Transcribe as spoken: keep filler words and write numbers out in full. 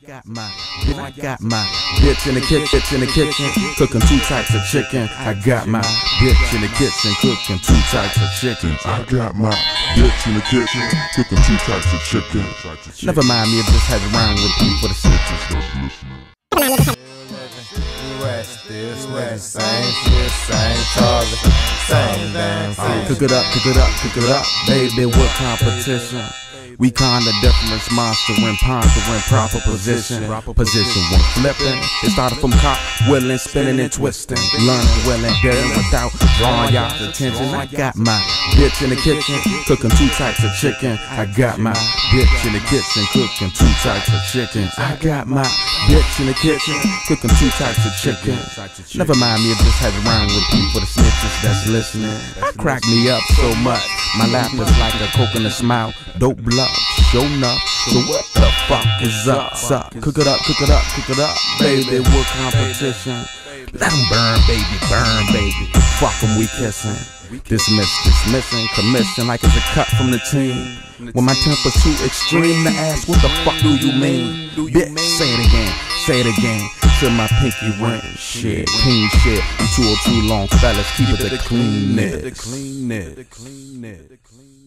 got my, I got my bitch in the kitchen, in the kitchen, cooking two types of chicken. I got my bitch in the kitchen, cooking two types of chicken. I got my bitch in the kitchen, cooking two types of chicken. Never mind me if this has around with people for the snitches. This way, same shit, same Charlie, same damn thing. Cook it up, cook it up, cook it up, baby, what competition? We kinda different, monster and pondering proper position. Position one flipping. It started from cop willing, spinning and twisting. Learning well and daring without drawing y'all's attention. I got my bitch in the kitchen, cooking two types of chicken. I got my bitch in the kitchen, cooking two types of chicken. I got my bitch in the kitchen, cooking two types of chicken. Never mind me if this has around with people, the snitches that's listening. I crack me up so much, my laugh is like a coconut smile. Dope blood, show enough. So what the fuck is up? Suck. Cook it up, cook it up, cook it up, baby. What competition? Let 'em burn, baby, burn, baby. Fuck 'em, we kissing. Dismiss, dismissing, commission like it's a cut from the team. When my temper's too extreme to ask, what the fuck do you mean? Bitch, say it again, say it again. Till my pinky ring, shit, clean shit. I'm two or two long fellas, keep it the clean knit.